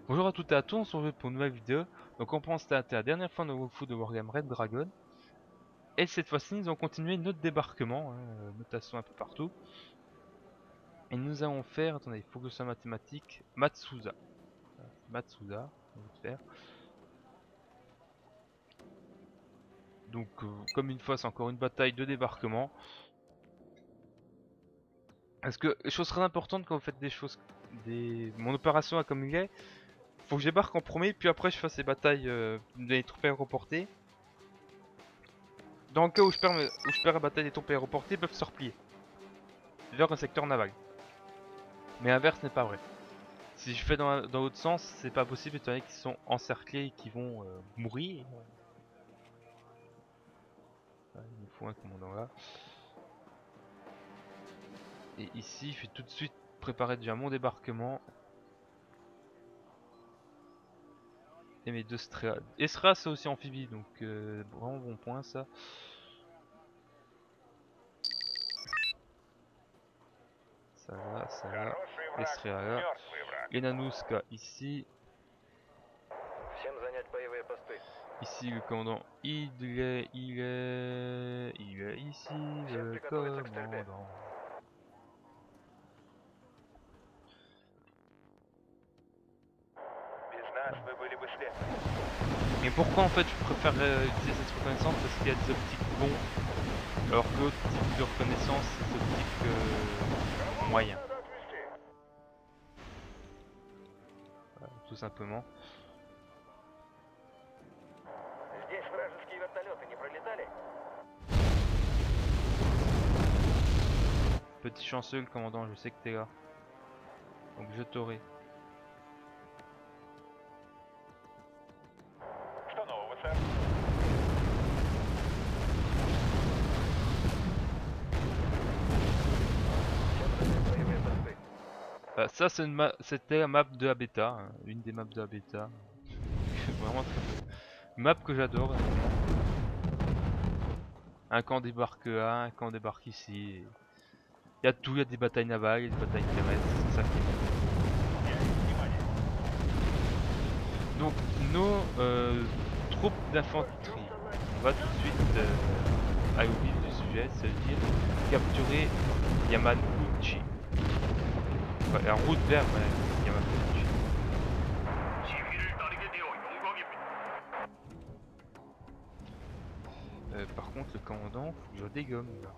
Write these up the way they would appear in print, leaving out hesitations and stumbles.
Bonjour à toutes et à tous, on se retrouve pour une nouvelle vidéo. Donc on pense à la dernière fois dans le walkthrough de Wargame Red Dragon. Et cette fois-ci nous allons continuer notre débarquement, notation un peu partout. Et nous allons faire, attendez, il faut que ce soit mathématique, Matsuda. Voilà, Matsuda, on va faire. Donc comme une fois c'est encore une bataille de débarquement. Parce que, chose très importante quand vous faites des choses, mon opération à comme il est, faut que je débarque en premier, puis après je fasse les batailles des troupes aéroportées. Dans le cas où je perds la bataille des troupes aéroportées, ils peuvent se replier vers un secteur naval. Mais l'inverse n'est pas vrai. Si je fais dans l'autre sens, c'est pas possible étant donné qu'ils sont encerclés et qu'ils vont mourir. Ah, il me faut un commandant là. Et ici, je vais tout de suite préparer déjà mon débarquement. Et mes deux Strea. Et Strea c'est aussi amphibie, donc vraiment bon point ça. Ça va. Et Strea là. Et Nanuska ici. Ici le commandant, il est ici le commandant. Et pourquoi en fait je préfère utiliser cette reconnaissance? Parce qu'il y a des optiques bons, alors que l'autre type de reconnaissance c'est des optiques moyens. Voilà, tout simplement. Petit chanceux le commandant, je sais que t'es là. Donc je t'aurai. Ça c'était la map de la bêta, hein, une des maps de la bêta. Vraiment très peu. Map que j'adore. Un camp débarque là, un camp débarque ici. Il y a tout, il y a des batailles navales, il y a des batailles terrestres, c'est ça qui est bien. Donc nos troupes d'infanterie, on va tout de suite aller au vif du sujet, c'est-à-dire capturer Yamaguchi. Enfin, en route vers Yamaguchi. Par contre le commandant, faut que je dégomme là.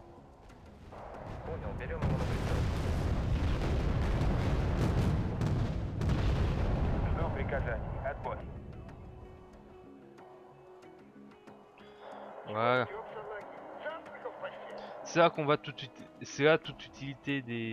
Voilà. C'est là qu'on va tout de suite. C'est là toute l'utilité de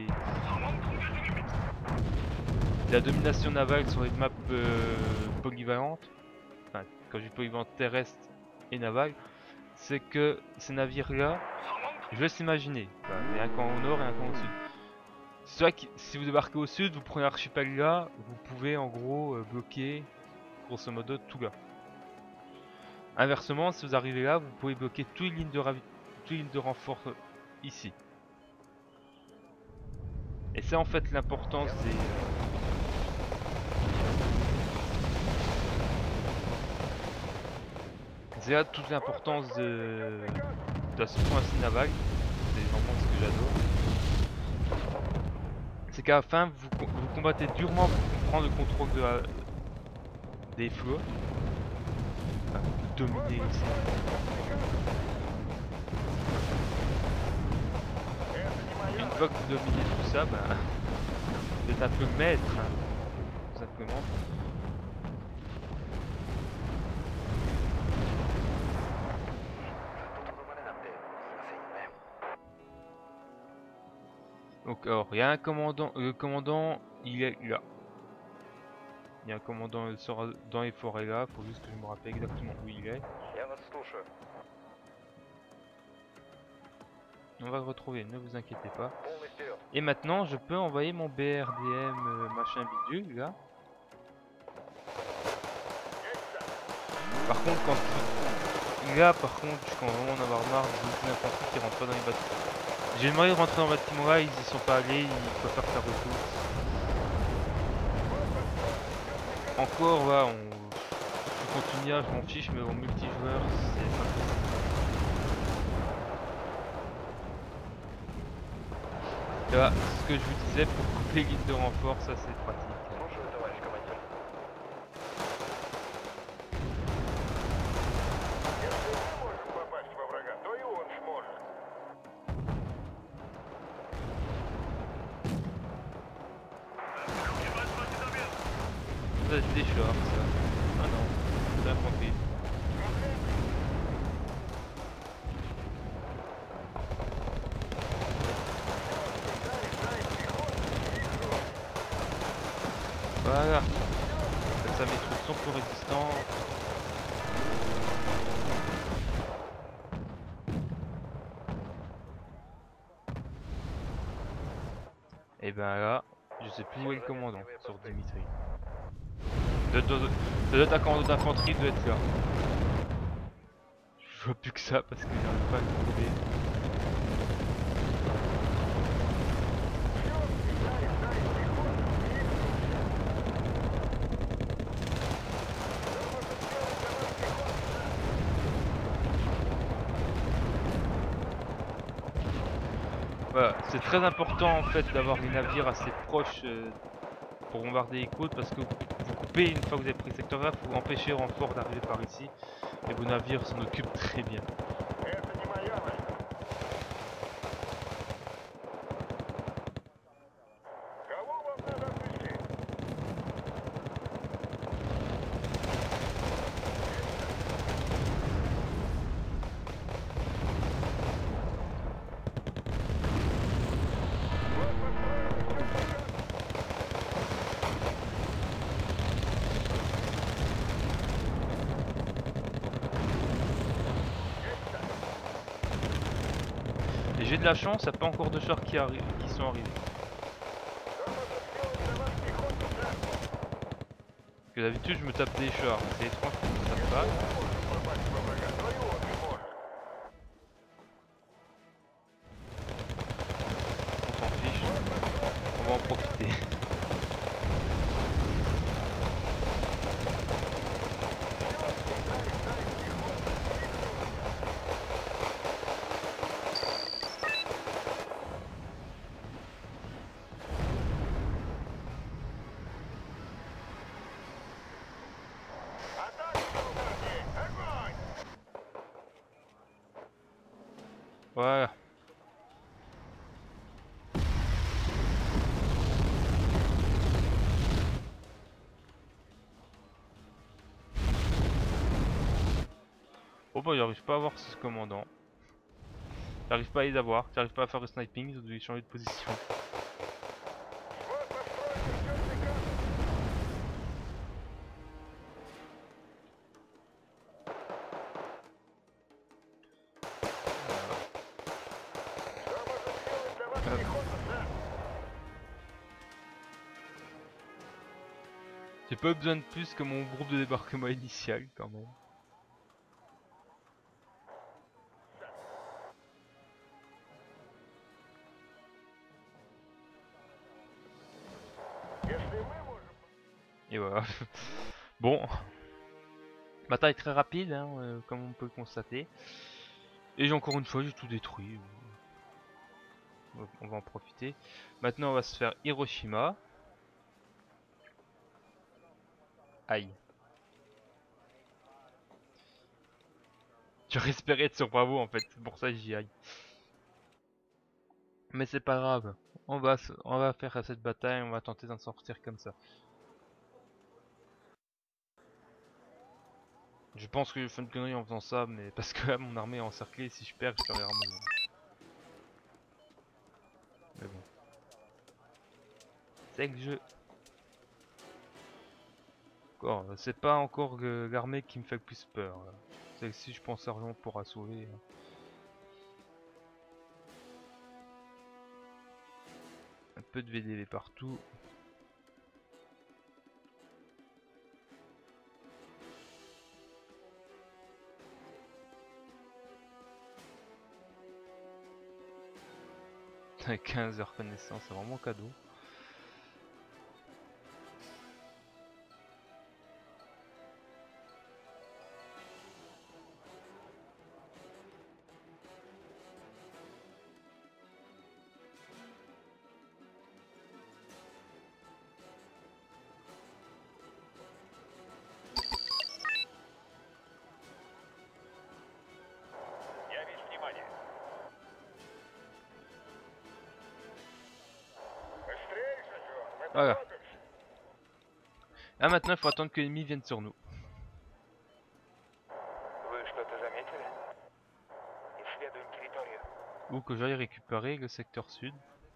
la domination navale sur les maps polyvalentes. Enfin, quand je dis polyvalente terrestre et navale, c'est que ces navires là, je laisse imaginer. Enfin, il y a un camp au nord et un camp au sud. C'est vrai que si vous débarquez au sud, vous prenez l'archipel là, vous pouvez en gros bloquer grosso modo tout là. Inversement, si vous arrivez là, vous pouvez bloquer toutes les lignes de renfort ici. Et c'est en fait l'importance des... C'est là toute l'importance de la suprématie navale. C'est vraiment ce que j'adore. C'est qu'à la fin, vous combattez durement pour prendre le contrôle des flots. Enfin, vous dominez ici. Une fois que vous dominez tout ça, ben, vous êtes un peu maître, hein, tout simplement. Donc alors, il y a un commandant, le commandant, il est là. Il y a un commandant, il sera dans les forêts là, faut juste que je me rappelle exactement où il est. On va le retrouver, ne vous inquiétez pas. Et maintenant, je peux envoyer mon BRDM machin bidule là. Par contre, par contre, je commence vraiment en avoir marre de beaucoup d'infanterie qui rentrent pas dans les bâtiments. J'ai demandé de rentrer dans le bâtiment là, ils y sont pas allés, ils préfèrent faire retour. Encore, voilà, on continue, je m'en fiche, mais en multijoueur, c'est pas possible. Là, ce que je vous disais, pour couper les guides de renfort, ça c'est pratique. Ça, c'est des chars, ça. Ah non, c'est bien compris. Voilà. Comme ça, mes trucs sont plus résistants. Et ben là, je sais plus où est le commandant sur Dimitri. L'attaquant d'infanterie doit être là. Je vois plus que ça parce que j'arrive pas à le trouver. Voilà, c'est très important en fait d'avoir des navires assez proches pour bombarder les côtes parce que vous coupez une fois que vous avez pris le secteur A, il faut empêcher le renfort d'arriver par ici et vos navires s'en occupent très bien. Et j'ai de la chance, il n'y a pas encore de chars qui sont arrivés. Parce que d'habitude je me tape des chars, c'est étrange que je me tape pas. On s'en fiche, on va en profiter. Voilà. Oh bah j'arrive pas à voir ce commandant. J'arrive pas à les avoir, j'arrive pas à faire le sniping, ils ont dû changer de position. J'ai pas besoin de plus que mon groupe de débarquement initial quand même. Et voilà. Bon. Bataille très rapide, hein, comme on peut le constater. Et encore une fois, j'ai tout détruit. On va en profiter. Maintenant, on va se faire Hiroshima. Aïe. J'aurais espéré être sur Bravo en fait, c'est pour ça que j'y aille. Mais c'est pas grave. On va faire cette bataille, on va tenter d'en sortir comme ça. Je pense que je fais une connerie en faisant ça, mais parce que là, mon armée est encerclée, si je perds, je serai armé. Mais bon. C'est le jeu. C'est pas encore l'armée qui me fait le plus peur. Celle-ci, je pense, Argent pourra sauver. Un peu de VDV partout. Avec 15 heures connaissance, c'est vraiment cadeau. Voilà. Ah, maintenant il faut attendre que l'ennemi vienne sur nous. Ou que j'aille récupérer le secteur sud.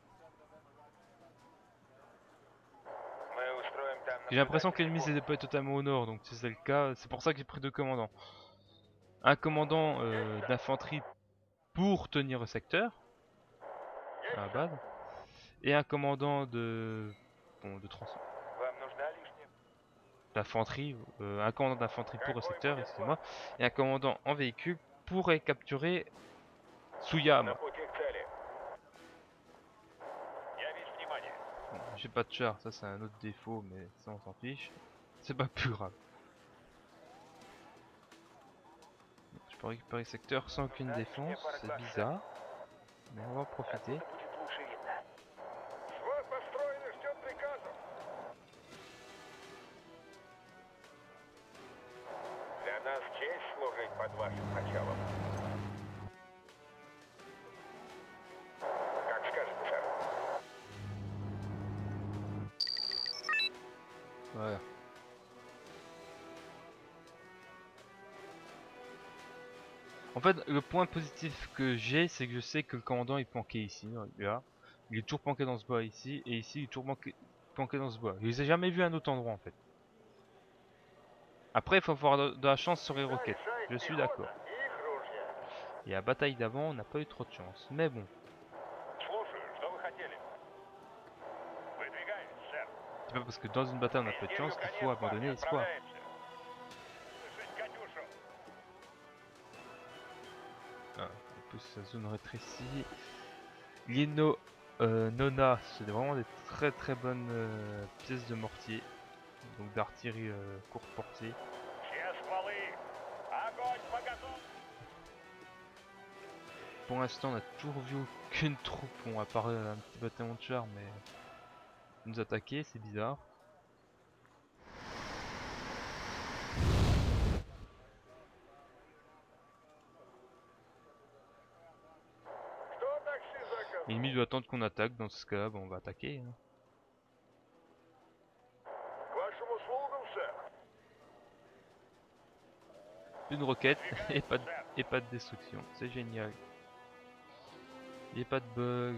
J'ai l'impression que l'ennemi s'est déployé totalement au nord, donc si c'est le cas, c'est pour ça que j'ai pris 2 commandants. Un commandant d'infanterie pour tenir le secteur, à la base, et un commandant de... bon, de transport. D'infanterie, un commandant d'infanterie pour le secteur, excusez-moi, et un commandant en véhicule pour capturer Tsuyama. Bon, j'ai pas de char, ça c'est un autre défaut, mais ça on s'en fiche. C'est pas plus grave. Je peux récupérer le secteur sans aucune défense, c'est bizarre. Mais on va en profiter. Voilà. En fait, le point positif que j'ai, c'est que je sais que le commandant est planqué ici, là. Il est toujours planqué dans ce bois ici, et ici il est toujours planqué dans ce bois. Je les ai jamais vus à un autre endroit en fait. Après, il faut avoir de la chance sur les roquettes, je suis d'accord. Et à la bataille d'avant, on n'a pas eu trop de chance, mais bon. C'est pas parce que dans une bataille on a peu de chance qu'il faut abandonner l'espoir. Ah, en plus la zone rétrécie. Lino Nona, c'est vraiment des très bonnes pièces de mortier. Donc d'artillerie courte portée. Pour l'instant on a toujours vu aucune troupe, bon à part un petit bataillon de chars, mais nous attaquer, c'est bizarre. L'ennemi doit attendre qu'on attaque, dans ce cas-là, bon, on va attaquer. Hein. Une roquette et pas de destruction, c'est génial. Il n'y a pas de bug.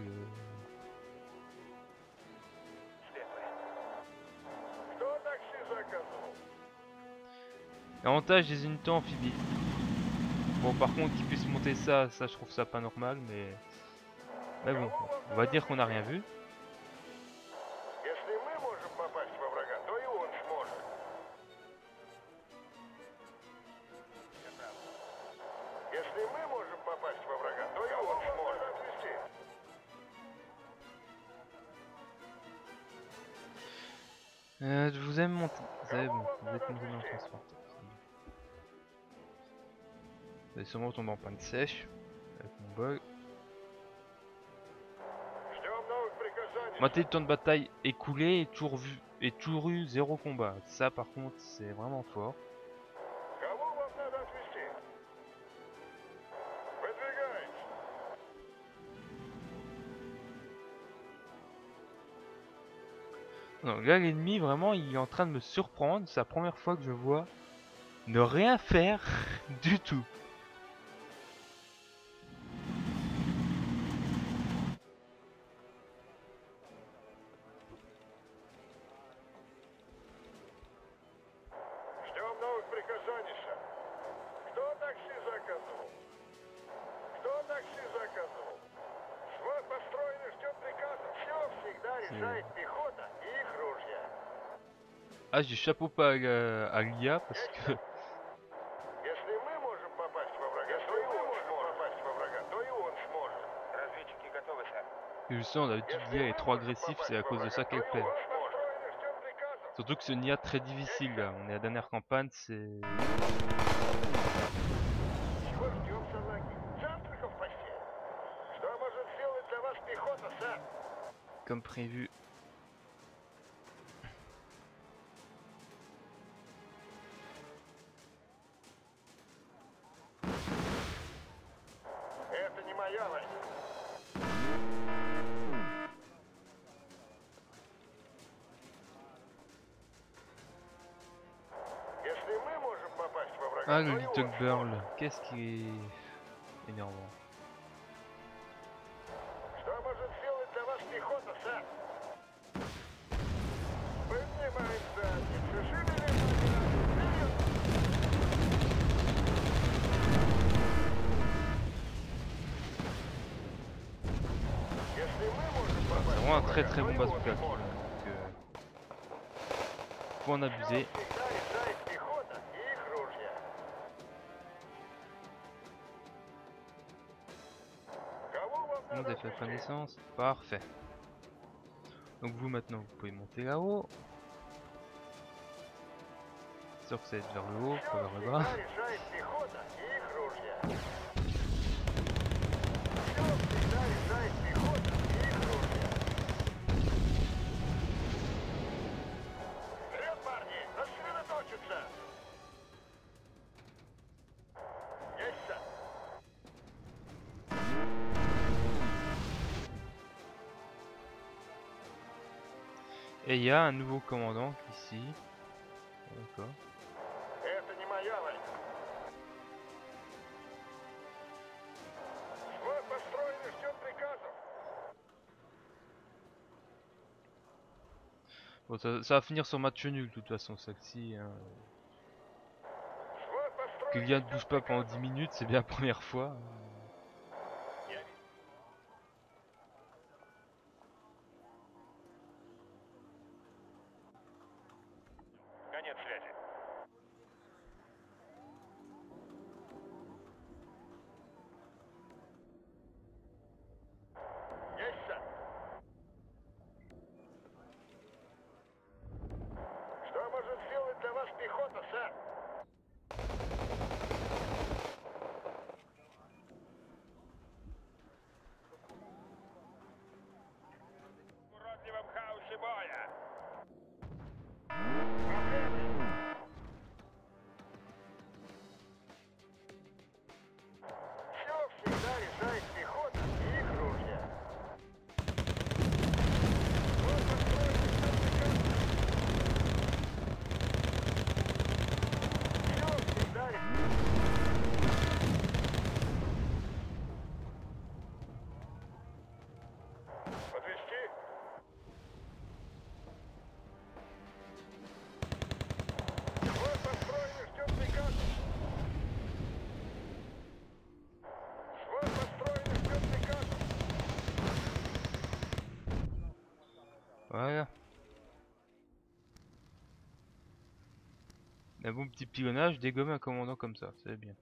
L'avantage des unités amphibies. Bon, par contre, qu'ils puissent monter ça je trouve ça pas normal, mais bon, on va dire qu'on n'a rien vu. Je vous aime monter. C'est bon, vous êtes monté dans le transporteur. Vous allez sûrement tomber en panne sèche avec mon bug. Maté le temps de bataille écoulé et toujours eu 0 combat. Ça par contre c'est vraiment fort. Non, là l'ennemi vraiment il est en train de me surprendre. C'est la première fois que je vois ne rien faire du tout. Ah, j'ai chapeau pas à l'IA parce que justement d'habitude l'IA est trop agressif, c'est à cause de ça qu'elle perd. Surtout que c'est une IA très difficile là. On est à la dernière campagne, c'est... Comme prévu. Ah, le Little Burl, qu'est-ce qui est énervant. C'est vraiment un très bon bazooka. Donc, faut en abuser. On a fait connaissance, parfait. Donc vous maintenant vous pouvez monter là-haut. C'est sûr que ça va être vers le haut, pas vers le bas. Et il y a un nouveau commandant ici. D'accord. Bon, ça va finir sur match nul de toute façon, celle-ci. Hein. Que Lian ne bouge pas pendant 10 minutes, c'est bien la première fois. Voilà. Un bon petit pilonnage, dégommer un commandant comme ça, c'est bien.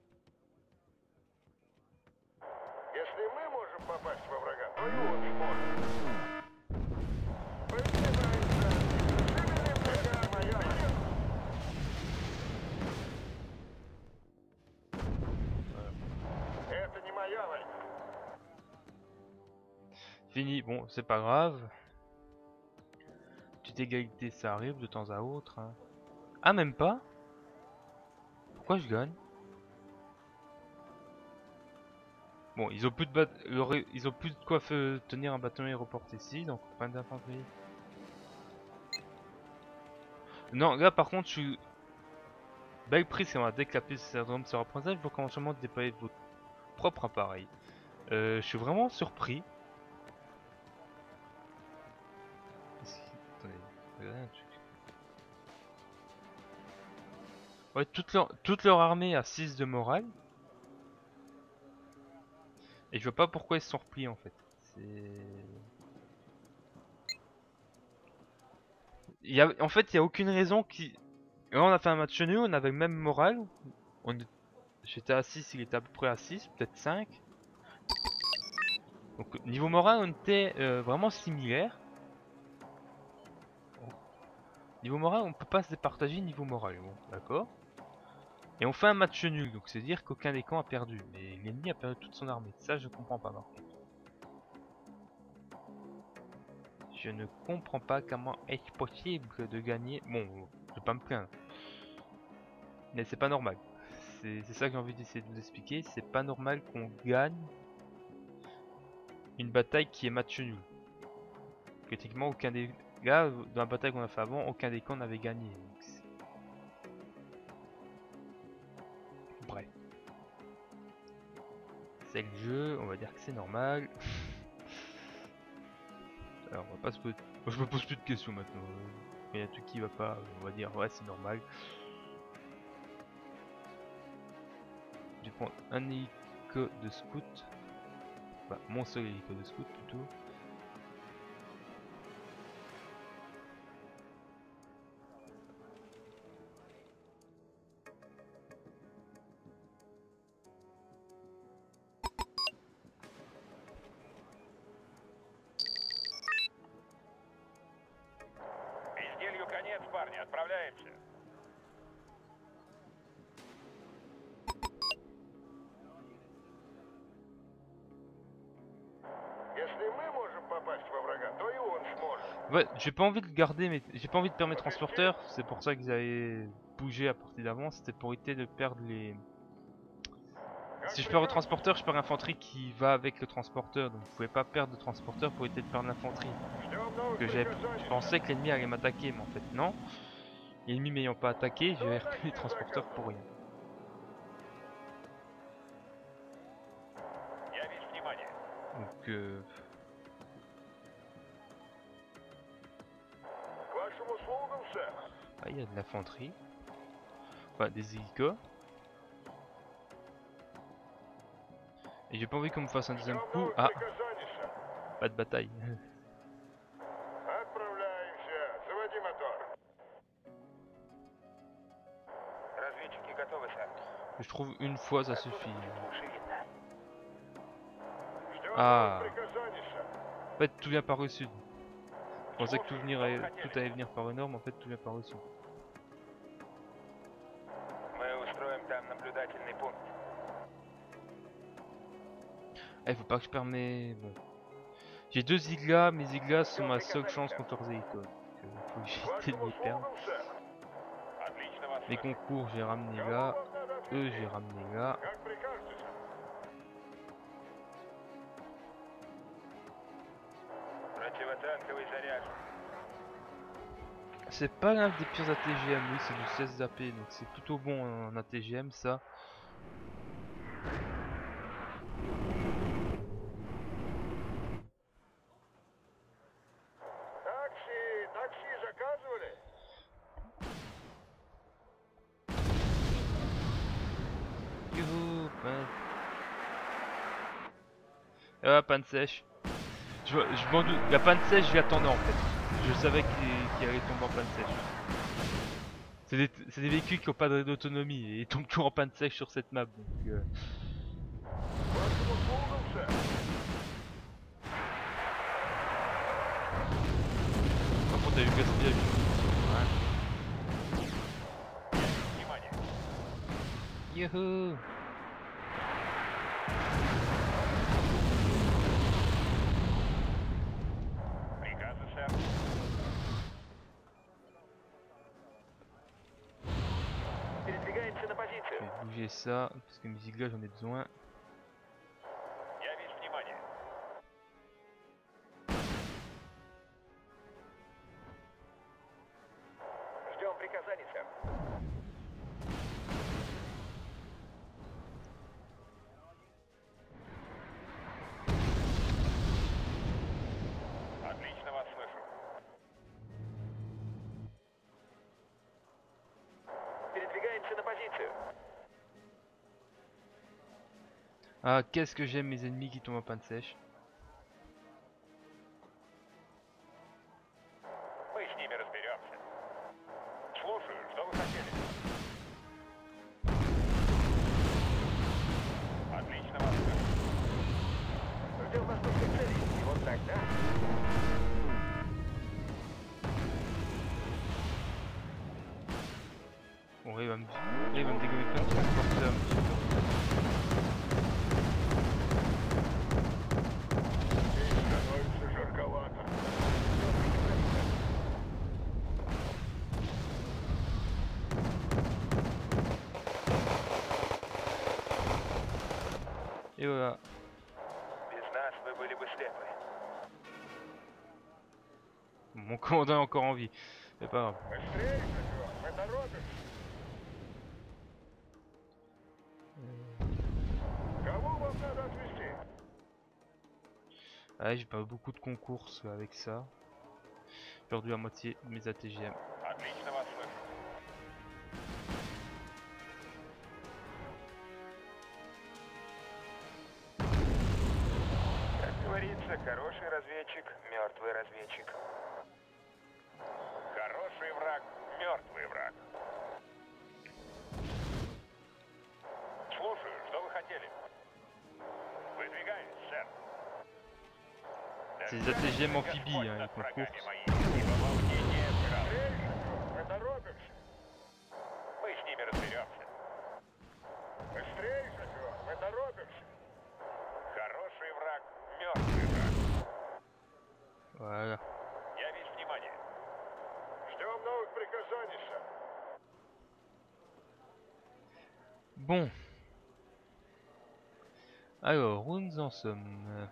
Fini, bon, c'est pas grave. Petite égalité, ça arrive de temps à autre. Hein. Ah, même pas? Pourquoi je gagne? Bon, ils ont plus de ils ont plus de quoi tenir un bâtiment aéroporté ici, donc pas d'infanterie. Non, là par contre, je suis. Belle prise, on va déclaper ce syndrome sur apprentissage pour commencer déployer votre propre appareil. Je suis vraiment surpris. Attendez, regardez un truc. Ouais, toute leur armée a 6 de morale. Et je vois pas pourquoi ils se sont repliés en fait. En fait, il y a aucune raison qui. Là, on a fait un match nul, on avait le même moral. J'étais à 6, il était à peu près à 6, peut-être 5. Donc niveau moral, on était vraiment similaires. Niveau moral, on peut pas se départager niveau moral, bon, d'accord. Et on fait un match nul, donc c'est dire qu'aucun des camps a perdu. Mais l'ennemi a perdu toute son armée. Ça, je comprends pas par contre. Je ne comprends pas comment est-ce possible de gagner. Bon, je vais pas me plaindre. Mais c'est pas normal. C'est ça que j'ai envie d'essayer de vous expliquer. C'est pas normal qu'on gagne une bataille qui est match nul. Techniquement, aucun des gars, dans la bataille qu'on a fait avant, aucun des camps n'avait gagné. C'est le jeu, on va dire que c'est normal. Alors on va pas se poser... Moi je me pose plus de questions maintenant. Il y a un truc qui va pas, on va dire ouais c'est normal. Je vais prendre un hélico de scout. Enfin mon seul hélico de scout plutôt. Безделью конец, парни, отправляемся. Если мы можем попасть во врага, то и он сможет. Ouais, j'ai pas envie de garder mes... J'ai pas envie de perdre mes transporteurs, c'est pour ça que j'avais bougé à partir d'avant, c'était pour éviter de perdre les... Si je perds le transporteur, je perds l'infanterie qui va avec le transporteur, donc je pouvais pas perdre de transporteur pour éviter de perdre l'infanterie. Que je pensais que l'ennemi allait m'attaquer, mais en fait non. L'ennemi m'ayant pas attaqué, j'ai repris les transporteurs pour rien. Donc ah, il y a de l'infanterie. Enfin, des hélicos. Et j'ai pas envie qu'on me fasse un deuxième coup. Ah, pas de bataille. Je trouve une fois ça suffit. Ah. En fait tout vient par le sud. Je pensais que tout allait venir par le nord, mais en fait tout vient par le sud. Il faut pas que je perde mes... Bon. J'ai 2 Iglas, mes Iglas sont ma seule chance contre leurs hélicos. Faut que j'évite de les perdre. Les concours j'ai ramené là. Eux j'ai ramené là. C'est pas l'un des pires ATGM, oui c'est du 16 AP, donc c'est plutôt bon en ATGM ça. Youhou, panne sèche. Je m'en doute, la panne sèche je l'attendais en fait. Je savais qu'il allait tomber en panne sèche. C'est des véhicules qui n'ont pas d'autonomie et ils tombent toujours en panne sèche sur cette map donc Par contre t'as eu le gaspillage. Youhou. Je vais bouger ça parce que mes Iglas j'en ai besoin. Ah, qu'est-ce que j'aime mes ennemis qui tombent en panne sèche. Bon, il va me dégommer plein de transporteurs. Et voilà. Mon commandant est encore en vie. C'est pas grave. Ouais, j'ai pas eu beaucoup de concours avec ça. J'ai perdu la moitié de mes ATGM. Отлично вас слышу. Как говорится, хороший разведчик, мертвый разведчик. Хороший враг, мертвый враг. Слушаю, что вы хотели? Выдвигаюсь, сэр. C'est des ATGM amphibies, hein, les concours. Мы торопимся. Мы с ними разберемся. Быстрее, шофер, мы торопимся. Хороший враг, мертвый враг. Voilà. Я весь внимание. Ждем новых приказаний, сэр. Bon. Alors, où nous en sommes?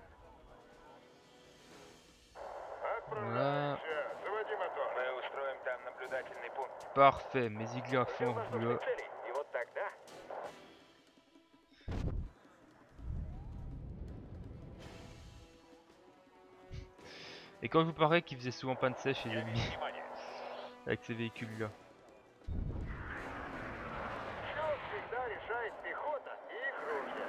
Отправляемся. Заводи мотор. Мы устроим там наблюдательный пункт. Parfait, mes aiguilles à fond au boulot. И вот тогда... Et quand je vous parlais qu'il faisait souvent panne sèche chez les Я ennemis весь внимание. avec ces véhicules là. Все всегда решает пехота и их ружья.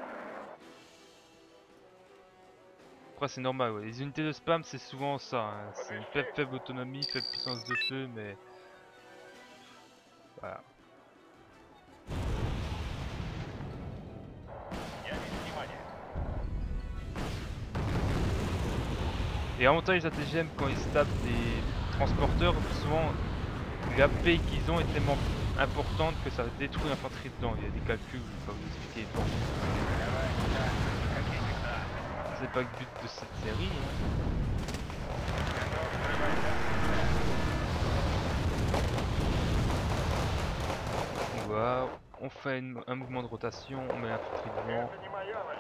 Après c'est normal, ouais. Les unités de spam c'est souvent ça, hein. C'est une faible autonomie, faible puissance de feu, mais... Voilà. Я весь внимание. Et l'avantage des ATGM quand ils se tapent des transporteurs, souvent la paix qu'ils ont est tellement importante que ça détruit l'infanterie dedans. Il y a des calculs, je vais pas vous expliquer. Bon. C'est pas le but de cette série. Hein. Voilà, on fait un mouvement de rotation, on met l'infanterie devant. Это не моя война.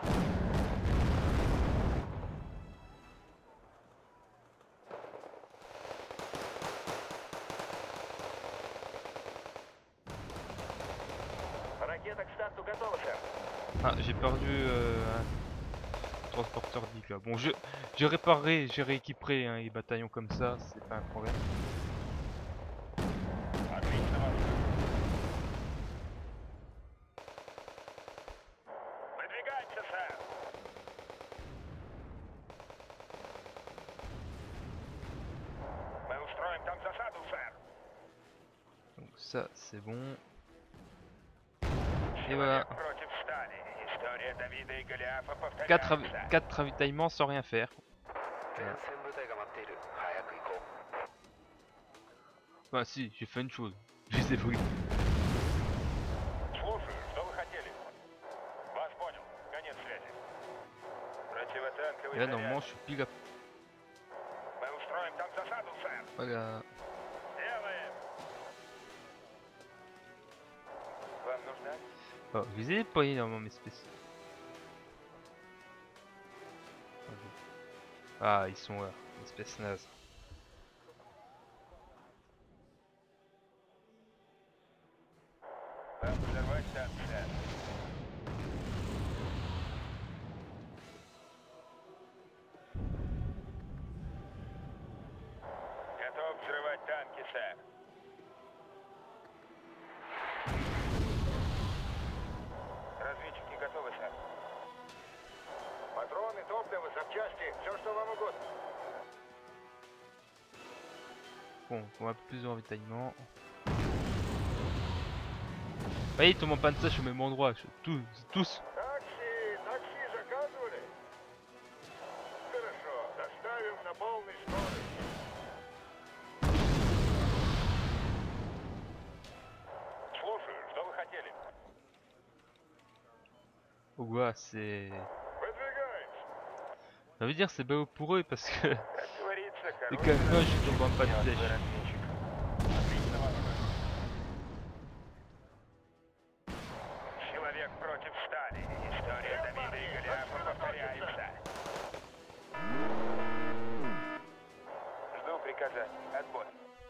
Ракета к старту готова, сэр. Ah, j'ai perdu un transporteur d'IC là. Bon, j'ai réparé, j'ai rééquiperé hein, les bataillons comme ça, c'est pas un problème. Отлично вас слышу. Выдвигайся, сэр. Мы устроим там засаду, сэр. Donc ça, c'est bon. Et voilà. Против стали. История Давида и Голиафа повторяется. 4 ravitaillements sans rien faire. 前線部隊が待っている。早く行こう。 Bah si, j'ai fait une chose. Je les ai brûlés. Слушаю, что вы хотели? Вас понял. Конец связи. Противотанковый Et là, заряд. normalement, je suis pile à... Мы устроим там засаду, сэр. Voilà. Делаем. Вам нужна? Oh, je les ai déployés normalement, mes spéciaux. Ah, ils sont là, espèce naze. Вам взорвать танк, сэр. Готов взрывать танки, сэр. Разведчики готовы, сэр. Патроны, топливо, запчасти, все, что вам угодно. Bon, on a plus de ravitaillement. Ah, ils tombent en panne sèche au même endroit, tous. Такси, такси заказывали? Хорошо, доставим на полной скорости. Слушаю, что вы хотели? Ouais, c'est... Выдвигаемся. Ça veut dire c'est beau pour eux parce que Как говорится, les хороший camions ils разведчик, tombent en panne мертвый sèche. разведчик. Отлично вас слышу. Человек против стали. История Давида и Голиафа повторяется. Жду приказаний. Отбой.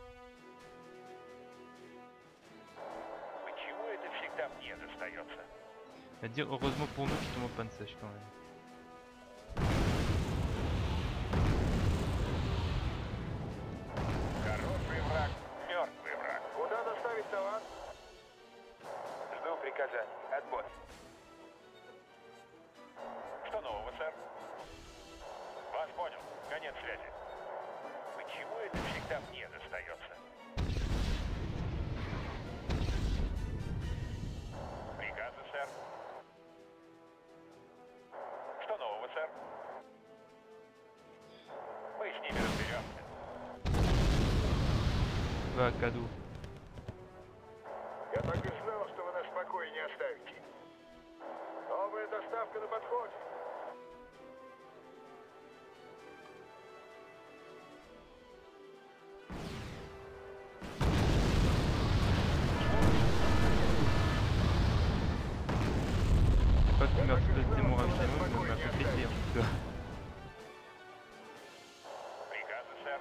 Почему это всегда мне достается? C'est-à-dire heureusement pour nous qu'ils tombent en panne sèche quand même. ко мне достается. Приказы, сэр. Что нового, сэр? Мы с ними разберемся. Va, cadeau. Я так и знал, что вы нас в покое не оставите. Новая доставка на подходе. Pas qu'il m'a fait démoraliser, mais il m'a fait péter en tout cas. Приказы, сэр.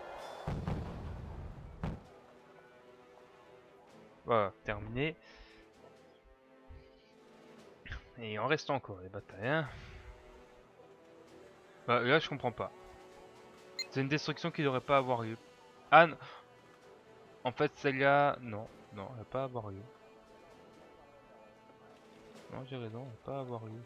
Voilà, terminé. Et il en reste encore les batailles. Hein. Bah, là, je comprends pas. C'est une destruction qui devrait pas avoir lieu. Ah non. En fait, celle-là, non, non, elle va pas avoir lieu. Non, j'ai raison, elle va pas avoir lieu.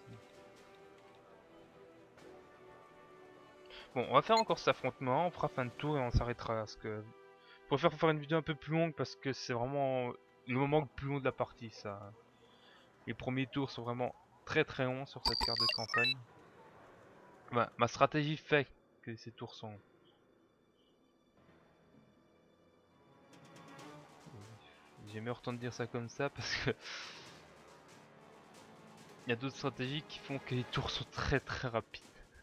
Bon, on va faire encore cet affrontement, on fera fin de tour et on s'arrêtera. Parce que pour faire une vidéo un peu plus longue, parce que c'est vraiment le moment le plus long de la partie, ça. Les premiers tours sont vraiment très longs sur cette carte de campagne. Bah, ma stratégie fait que ces tours sont... J'ai mieux autant de dire ça comme ça parce que... Il y a d'autres stratégies qui font que les tours sont très rapides.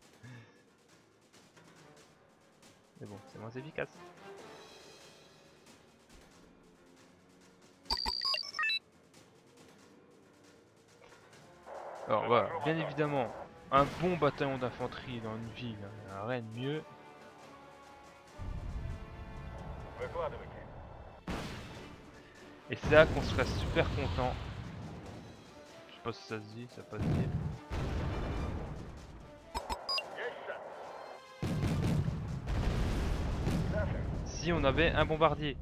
Mais bon, c'est moins efficace. Alors voilà, bien évidemment, un bon bataillon d'infanterie dans une ville, rien de mieux. Et c'est là qu'on serait super content. Je sais pas si ça se dit, ça passe bien. Si on avait un bombardier.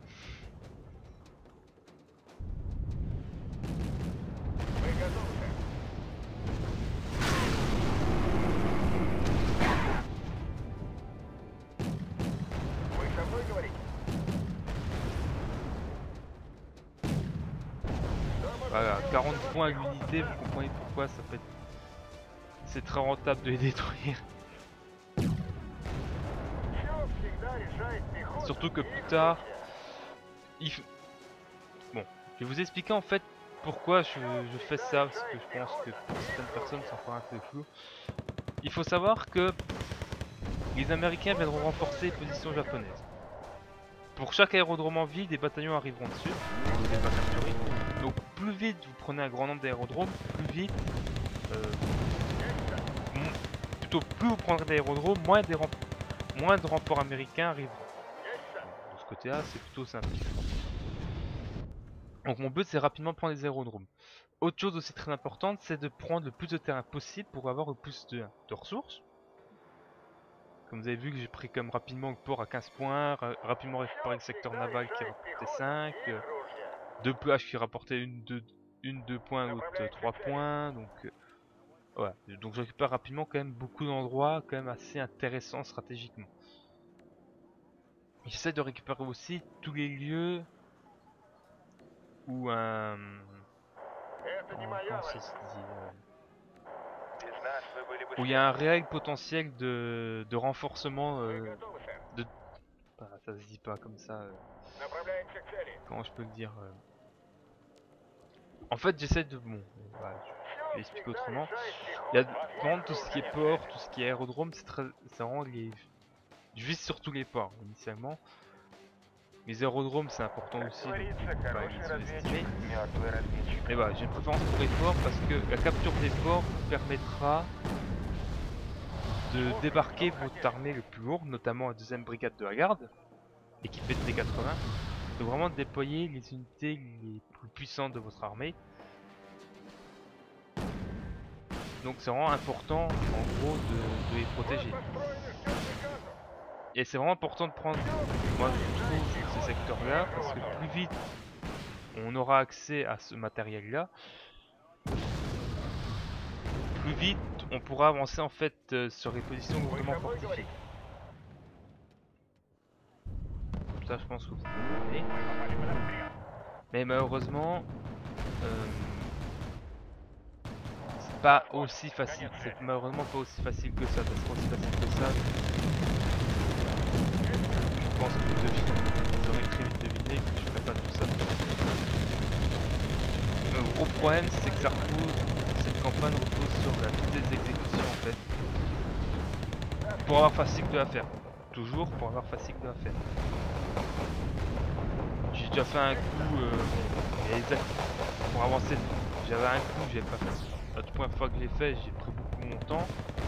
Voilà, 40 points à l'unité, vous comprenez pourquoi ça peut être... C'est très rentable de les détruire. Surtout que plus tard, bon, je vais vous expliquer en fait pourquoi je fais ça, parce que je pense que pour certaines personnes c'est encore un peu flou. Il faut savoir que les Américains viendront renforcer les positions japonaises. Pour chaque aérodrome en ville, des bataillons arriveront dessus, vous ne les pas capturer. Donc plus vite vous prenez un grand nombre d'aérodromes, plus vite... plutôt plus vous prendrez d'aérodromes, moins de renforts américains arriveront. De ce côté-là, c'est plutôt simple. Donc mon but c'est rapidement prendre les aérodromes. Autre chose aussi très importante, c'est de prendre le plus de terrain possible pour avoir le plus de ressources. Comme vous avez vu que j'ai pris comme rapidement le port à 15 points, rapidement récupéré le secteur naval qui rapportait 5, 2 plages qui rapportaient une 2 points, l'autre 3 points, donc voilà. Donc je récupère rapidement quand même beaucoup d'endroits quand même assez intéressants stratégiquement. J'essaie de récupérer aussi tous les lieux où un... comment ça se dit, où il y a un réel potentiel de renforcement de... Ah, ça se dit pas comme ça. Comment je peux le dire En fait j'essaie de... Bon, voilà, je vais expliquer autrement. Il y a vraiment tout ce qui est port, tout ce qui est aérodrome, c'est vraiment les... Je vise surtout les ports initialement. Les aérodromes c'est important aussi, donc faut pas les sous-estimer. Mais voilà, j'ai une préférence pour les ports parce que la capture des ports vous permettra de débarquer votre armée le plus lourde, notamment la 2ème brigade de la garde, équipée de T-80, de vraiment déployer les unités les plus puissantes de votre armée. Donc c'est vraiment important en gros de les protéger. Et c'est vraiment important de prendre, moi je trouve, ces secteurs là, parce que plus vite on aura accès à ce matériel là, plus vite on pourra avancer en fait sur les positions lourdement fortifiées. Ça, je pense que vous comprenez. Mais malheureusement, c'est pas aussi facile. C'est malheureusement pas aussi facile que ça. Parce que aussi facile que ça, je pense que vous aurez très vite deviné que je ferai pas tout ça. Le gros problème, c'est que ça repose, cette campagne repose sur la vitesse d'exécution en fait. Pour avoir facile de la faire. Toujours pour avoir facile de la faire. J'ai déjà fait un coup pour avancer. J'avais un coup, j'ai pas fait. La première fois que j'ai fait, j'ai pris beaucoup mon temps.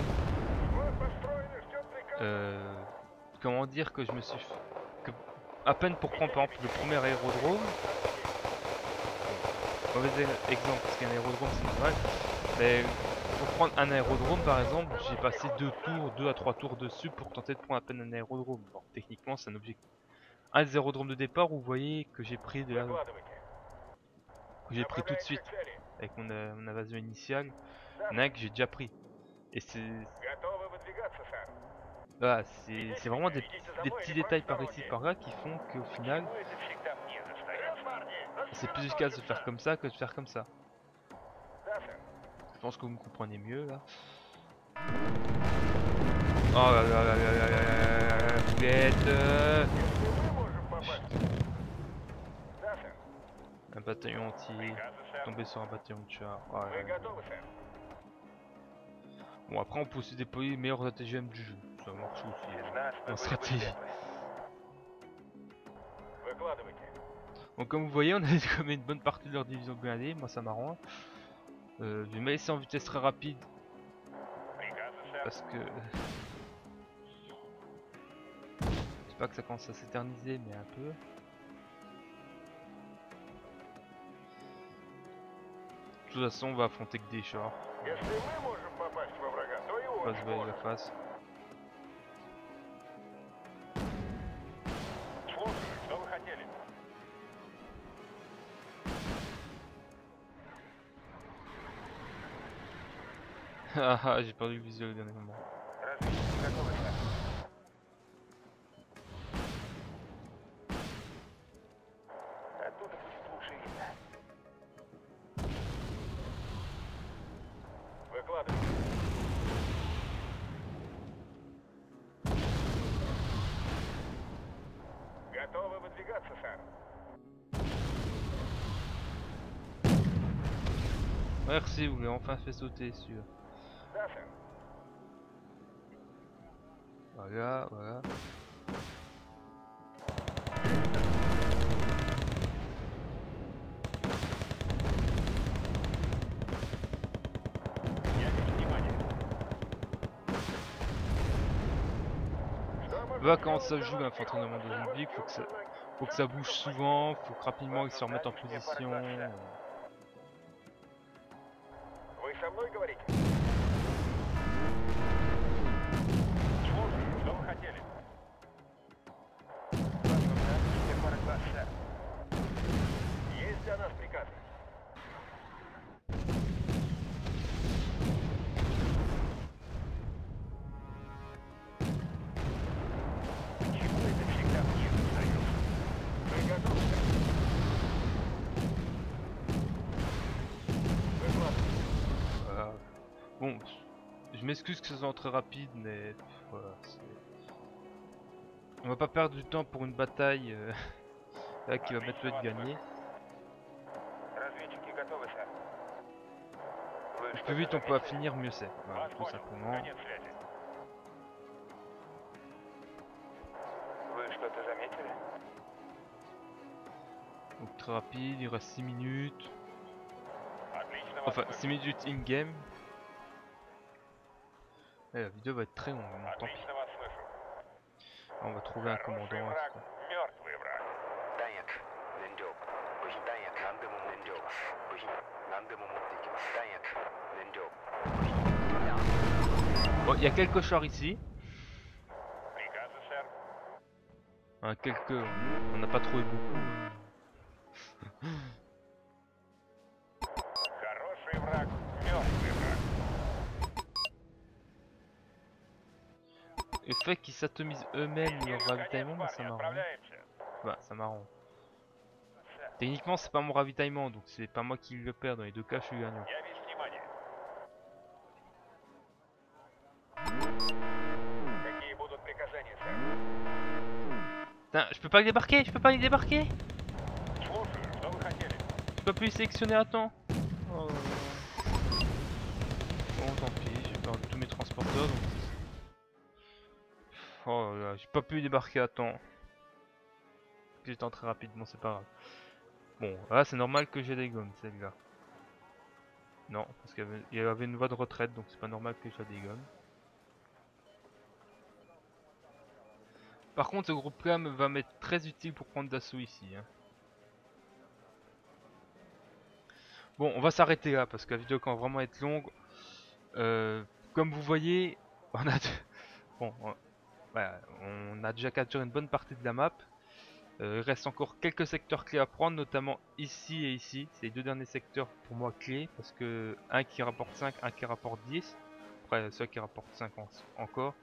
Comment dire que je me suis que à peine pour prendre par exemple le premier aérodrome. Mauvais exemple parce qu'un aérodrome c'est normal. Mais pour prendre un aérodrome par exemple, j'ai passé 2 à 3 tours dessus pour tenter de prendre à peine un aérodrome. Bon, techniquement c'est un objectif. Un des aérodromes de départ où vous voyez que j'ai pris de la... que j'ai pris tout de suite avec mon invasion initiale. Il y en a un que j'ai déjà pris. Et c'est... Voilà, c'est vraiment des petits détails par ici par là qui font qu'au final c'est plus efficace de faire comme ça que de faire comme ça. Je pense que vous me comprenez mieux là. Oh là là là là là là là là, boulette. Un bataillon entier, tomber sur un bataillon de chars. Oh là là. Bon après on peut aussi déployer les meilleurs ATGM du jeu, ça marche aussi en stratégie. Donc comme vous voyez on a comme une bonne partie de leur division blindée, moi ça m'arrange. Je vais me laisser en vitesse très rapide parce que je sais pas que ça commence à s'éterniser mais un peu. De toute façon on va affronter que des chars. On va se voir la face. Haha, j'ai perdu le visuel au dernier moment. Готовы выдвигаться, сэр. Merci, vous l'avez enfin fait sauter sur. Да, сэр. Voilà, voilà. Voilà comment ça joue l'infanterie dans une ville, faut que ça bouge souvent, faut que rapidement ils se remettent en position. Вы со мной говорите? Что вы хотели? Есть для нас приказы? Почему это всегда мне достается? Вы готовы? Voilà. Bon, je m'excuse que ce soit très rapide, mais voilà. On va pas perdre du temps pour une bataille là qui va bientôt être gagnée. Plus vite on peut finir, mieux c'est. Voilà, tout simplement. Donc très rapide, il reste 6 minutes. Enfin 6 minutes in-game. La vidéo va être très longue, bon, tant pis. On va trouver un commandant. Bon, il y a quelques chars ici. Hein, quelques, on n'a pas trouvé beaucoup. Le fait qu'ils s'atomisent eux-mêmes leur ravitaillement, ça m'arrange. Bah, ça m'arrange. Techniquement, c'est pas mon ravitaillement, donc c'est pas moi qui le perds. Dans les deux cas, je suis gagnant. Я весь внимание. Какие будут приказания, сэр? Putain, je peux pas le débarquer, je peux pas les débarquer. Слушаю, что вы хотели? Je peux plus les sélectionner à temps. Oh. Bon, tant pis, j'ai perdu tous mes transporteurs. Donc... Oh là, j'ai pas pu les débarquer à temps. J'étais très rapide, bon, c'est pas grave. Bon, là, c'est normal que j'ai des gommes, celle-là. Non, parce qu'il y avait une voie de retraite, donc c'est pas normal que je la dégomme. Par contre, ce groupe là va m'être très utile pour prendre d'assaut ici. Hein. Bon, on va s'arrêter là parce que la vidéo va vraiment être longue. Comme vous voyez, on a, bon, voilà, on a déjà capturé une bonne partie de la map. Il reste encore quelques secteurs clés à prendre, notamment ici et ici. C'est les deux derniers secteurs pour moi clés parce que un qui rapporte 5, un qui rapporte 10. Après, ceux qui rapportent 5 encore.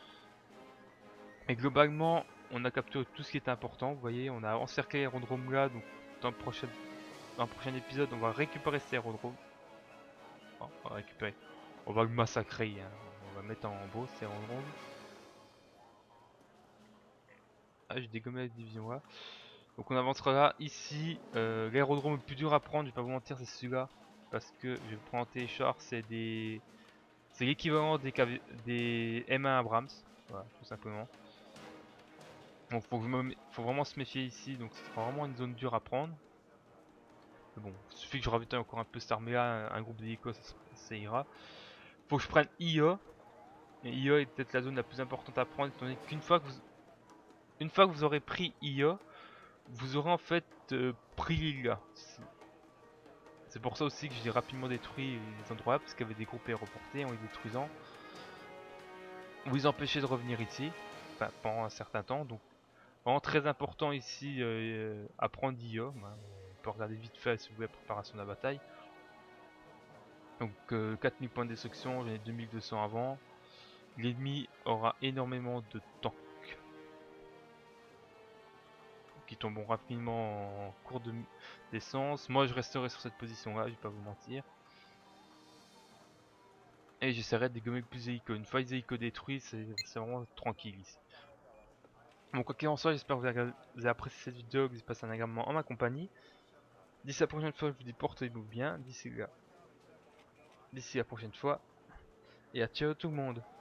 Et globalement, on a capturé tout ce qui était important. Vous voyez, on a encerclé l'aérodrome là. Donc, dans le prochain épisode, on va récupérer cet aérodrome. Enfin, on va récupérer. On va le massacrer. Hein. On va mettre en beau cet aérodrome. Ah, j'ai dégommé la division là. Donc, on avancera là. Ici, l'aérodrome le plus dur à prendre, je vais pas vous mentir, c'est celui-là. Parce que je vais prendre les chars, c'est des. C'est l'équivalent des M1 Abrams. Voilà, tout simplement. Donc faut vraiment se méfier ici, donc c'est vraiment une zone dure à prendre. Mais bon, il suffit que je ravitaille encore un peu cette armée là, un groupe d'hélicos, ça ira. Faut que je prenne IA. Et IA est peut-être la zone la plus importante à prendre, étant donné qu'une fois que vous aurez pris IA, vous aurez en fait pris l'île là. C'est pour ça aussi que j'ai rapidement détruit les endroits là, parce qu'il y avait des groupes aéroportés en les détruisant. Vous empêchez de revenir ici, enfin pendant un certain temps, donc vraiment très important ici à prendre IA. On peut regarder vite fait si vous voulez la préparation de la bataille. Donc 4000 points de destruction, j'en ai 2200 avant. L'ennemi aura énormément de tanks qui tomberont rapidement en cours d'essence. Moi je resterai sur cette position là, je vais pas vous mentir. Et j'essaierai de dégommer le plus hélico. Une fois les hélicos détruits, c'est vraiment tranquille ici. Bon, quoi qu'il en soit, j'espère que vous avez apprécié cette vidéo, que vous avez passé un agrément en ma compagnie. D'ici la prochaine fois, je vous dis portez-vous bien. D'ici la prochaine fois. Et à ciao tout le monde.